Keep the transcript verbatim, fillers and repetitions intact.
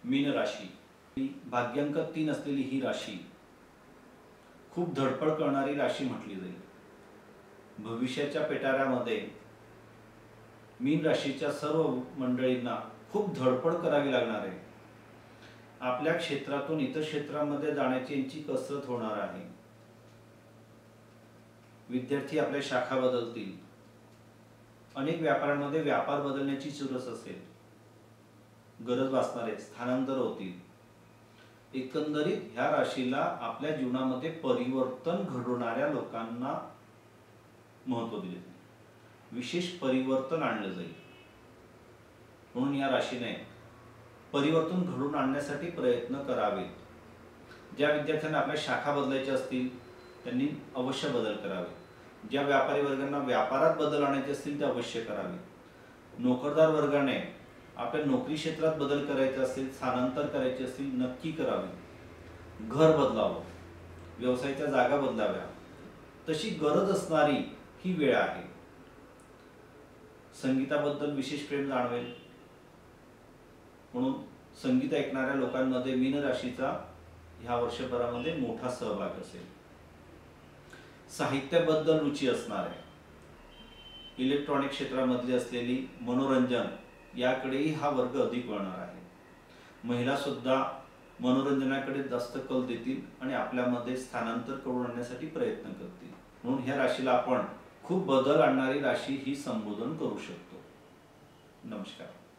मीन राशी, भाग्यांक तीन असलेली ही राशी खूप धडपड करणारी राशी म्हटली जाईल। भविष्याच्या पेटाऱ्यामध्ये मीन राशीच्या सर्व मंडळींना खूप धडपड करावी लागणार आहे। आपल्या क्षेत्रातून इतर क्षेत्रामध्ये जाण्याची यांची कसरत होणार आहे। विद्यार्थी आपल्या शाखा बदलतील, अनेक व्यापारांमध्ये व्यापार बदलण्याची चुरस असेल, गरज भासणार आहे, स्थानांतर होतील। एकंदरीत ह्या राशीला आपल्या जीवनामध्ये परिवर्तन घडवणाऱ्या लोकांना महत्त्व दिले जाईल, विशेष परिवर्तन आणले जाईल। म्हणून या राशीने परिवर्तन घडवून आणण्यासाठी प्रयत्न करावेत। ज्या विद्यार्थ्यांना आपल्या शाखा बदलायच्या असतील त्यांनी अवश्य बदल करावे। ज्या व्यापारी वर्गांना व्यापारात बदल आणायचे असतील ते अवश्य करावे। नोकरदार वर्गाने आपल्या नोकरी क्षेत्रात बदल करायचे असेल, स्थानांतर करायचे असतील, नक्की करावे। घर बदलावं, व्यवसायाच्या जागा बदलाव्या, तशी गरज असणारी ही वेळ आहे। संगीताबद्दल विशेष प्रेम जाणवेल, म्हणून संगीत ऐकणाऱ्या लोकांमध्ये मीन राशीचा ह्या वर्षभरामध्ये मोठा सहभाग असेल। साहित्याबद्दल रुची असणार आहे, इलेक्ट्रॉनिक क्षेत्रामधली असलेली मनोरंजन याकडेही हा वर्ग अधिक वळणार आहे। महिला सुद्धा मनोरंजनाकडे जास्त कल देतील आणि आपल्यामध्ये स्थानांतर करून आणण्यासाठी प्रयत्न करतील। म्हणून ह्या राशीला आपण खूप बदल आणणारी राशी ही संबोधन करू शकतो। नमस्कार।